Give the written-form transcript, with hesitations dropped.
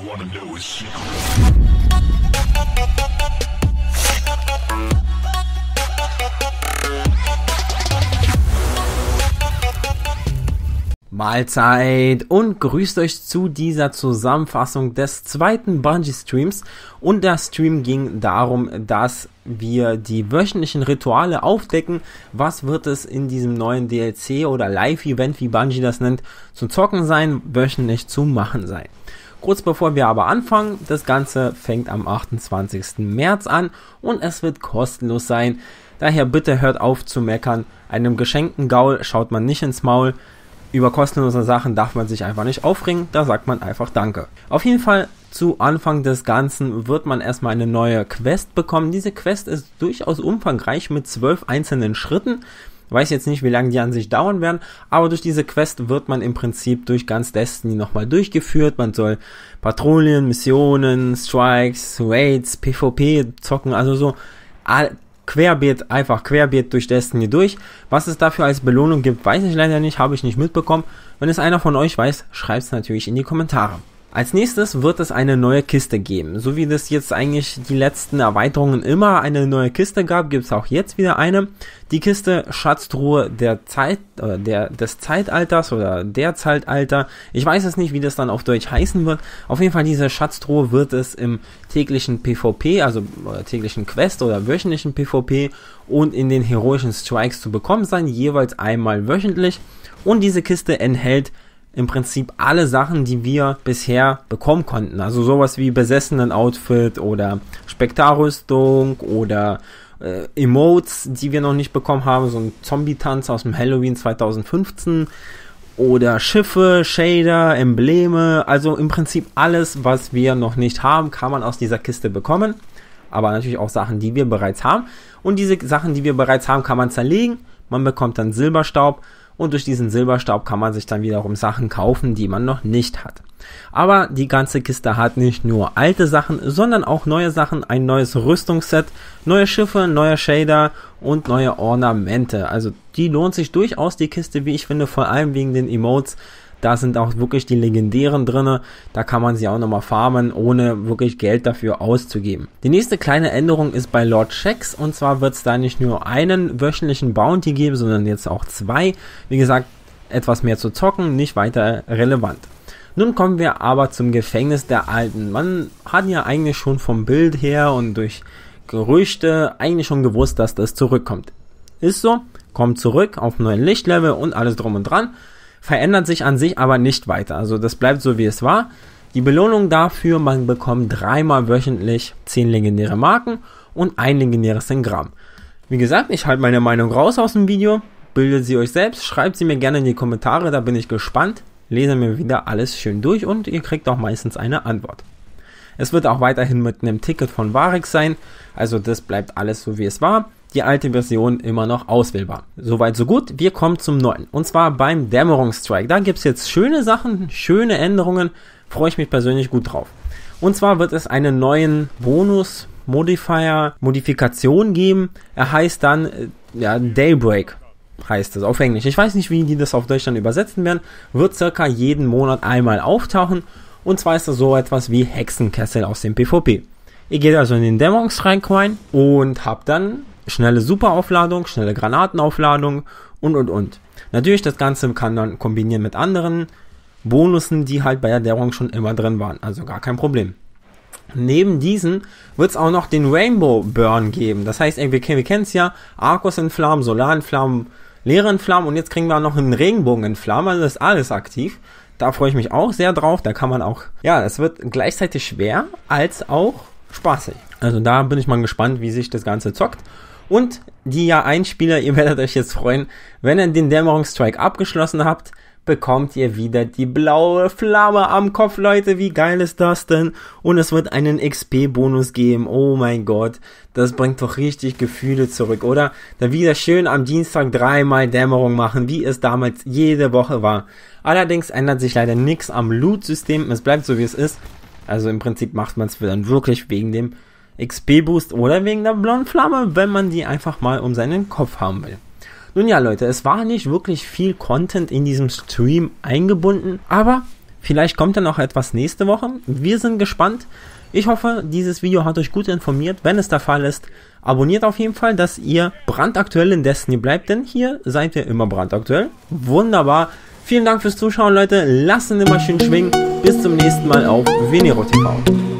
wanna know is secret. Mahlzeit und grüßt euch zu dieser Zusammenfassung des zweiten Bungie-Streams. Und der Stream ging darum, dass wir die wöchentlichen Rituale aufdecken. Was wird es in diesem neuen DLC oder Live-Event, wie Bungie das nennt, zu zocken sein, wöchentlich zu machen sein. Kurz bevor wir aber anfangen, das Ganze fängt am 28. März an und es wird kostenlos sein. Daher bitte hört auf zu meckern. Einem geschenkten Gaul schaut man nicht ins Maul. Über kostenlose Sachen darf man sich einfach nicht aufregen, da sagt man einfach Danke. Auf jeden Fall zu Anfang des Ganzen wird man erstmal eine neue Quest bekommen. Diese Quest ist durchaus umfangreich mit 12 einzelnen Schritten. Weiß jetzt nicht, wie lange die an sich dauern werden, aber durch diese Quest wird man im Prinzip durch ganz Destiny nochmal durchgeführt. Man soll Patrouillen, Missionen, Strikes, Raids, PvP zocken, also so querbeet durch Destiny durch. Was es dafür als Belohnung gibt, weiß ich leider nicht, habe ich nicht mitbekommen. Wenn es einer von euch weiß, schreibt es natürlich in die Kommentare. Als nächstes wird es eine neue Kiste geben. So wie das jetzt eigentlich die letzten Erweiterungen immer eine neue Kiste gab, gibt es auch jetzt wieder eine. Die Kiste Schatztruhe der Zeit, des Zeitalters oder der Zeitalter. Ich weiß es nicht, wie das dann auf Deutsch heißen wird. Auf jeden Fall diese Schatztruhe wird es im täglichen PvP, also täglichen Quest oder wöchentlichen PvP und in den heroischen Strikes zu bekommen sein, jeweils einmal wöchentlich. Und diese Kiste enthält im Prinzip alle Sachen, die wir bisher bekommen konnten. Also sowas wie Besessenen-Outfit oder Spektarrüstung oder Emotes, die wir noch nicht bekommen haben. So ein Zombie-Tanz aus dem Halloween 2015 oder Schiffe, Shader, Embleme. Also im Prinzip alles, was wir noch nicht haben, kann man aus dieser Kiste bekommen. Aber natürlich auch Sachen, die wir bereits haben. Und diese Sachen, die wir bereits haben, kann man zerlegen. Man bekommt dann Silberstaub. Und durch diesen Silberstaub kann man sich dann wiederum Sachen kaufen, die man noch nicht hat. Aber die ganze Kiste hat nicht nur alte Sachen, sondern auch neue Sachen, ein neues Rüstungsset, neue Schiffe, neue Shader und neue Ornamente. Also die lohnt sich durchaus, die Kiste, wie ich finde, vor allem wegen den Emotes. Da sind auch wirklich die legendären drinne. Da kann man sie auch nochmal farmen, ohne wirklich Geld dafür auszugeben. Die nächste kleine Änderung ist bei Lord Shaxx. Und zwar wird es da nicht nur einen wöchentlichen Bounty geben, sondern jetzt auch 2. Wie gesagt, etwas mehr zu zocken, nicht weiter relevant. Nun kommen wir aber zum Gefängnis der Alten. Man hat ja eigentlich schon vom Bild her und durch Gerüchte eigentlich schon gewusst, dass das zurückkommt. Ist so, kommt zurück auf neuen Lichtlevel und alles drum und dran. Verändert sich an sich aber nicht weiter. Also das bleibt so, wie es war. Die Belohnung dafür, man bekommt 3-mal wöchentlich 10 legendäre Marken und ein legendäres Engramm. Wie gesagt, ich halte meine Meinung raus aus dem Video. Bildet sie euch selbst, schreibt sie mir gerne in die Kommentare, da bin ich gespannt. Lese mir wieder alles schön durch und ihr kriegt auch meistens eine Antwort. Es wird auch weiterhin mit einem Ticket von Varix sein. Also das bleibt alles so, wie es war. Die alte Version immer noch auswählbar. Soweit so gut, wir kommen zum neuen. Und zwar beim Dämmerungsstrike. Da gibt es jetzt schöne Sachen, schöne Änderungen. Freue ich mich persönlich gut drauf. Und zwar wird es einen neuen Bonus-Modification geben. Er heißt dann Daybreak. Heißt es auf Englisch. Ich weiß nicht, wie die das auf Deutsch dann übersetzen werden. Wird circa jeden Monat einmal auftauchen. Und zwar ist das so etwas wie Hexenkessel aus dem PvP. Ihr geht also in den Dämmerungsstrike rein und habt dann schnelle Superaufladung, schnelle Granatenaufladung und. Natürlich, das Ganze kann dann kombinieren mit anderen Bonussen, die halt bei der Dämmerung schon immer drin waren. Also gar kein Problem. Neben diesen wird es auch noch den Rainbow Burn geben. Das heißt, wir kennen es ja, Arcus in Flammen, Solar in Flammen, Leere in Flammen und jetzt kriegen wir auch noch einen Regenbogen in Flammen. Also das ist alles aktiv. Da freue ich mich auch sehr drauf. Da kann man auch, es wird gleichzeitig schwer als auch spaßig. Also da bin ich mal gespannt, wie sich das Ganze zockt. Und die Einspieler, ihr werdet euch jetzt freuen, wenn ihr den Dämmerungsstrike abgeschlossen habt, bekommt ihr wieder die blaue Flamme am Kopf, Leute. Wie geil ist das denn? Und es wird einen XP-Bonus geben. Oh mein Gott, das bringt doch richtig Gefühle zurück, oder? Da wieder schön am Dienstag 3-mal Dämmerung machen, wie es damals jede Woche war. Allerdings ändert sich leider nichts am Loot-System. Es bleibt so, wie es ist. Also im Prinzip macht man es dann wirklich wegen dem XP-Boost oder wegen der blauen Flamme, wenn man die einfach mal um seinen Kopf haben will. Nun ja, Leute, es war nicht wirklich viel Content in diesem Stream eingebunden, aber Vielleicht kommt ja noch etwas nächste Woche. Wir sind gespannt. Ich hoffe, dieses Video hat euch gut informiert. Wenn es der Fall ist, abonniert auf jeden Fall, dass ihr brandaktuell in Destiny bleibt, denn hier seid ihr immer brandaktuell. Wunderbar. Vielen Dank fürs Zuschauen, Leute. Lasst ihn immer schön schwingen. Bis zum nächsten Mal auf Venero TV.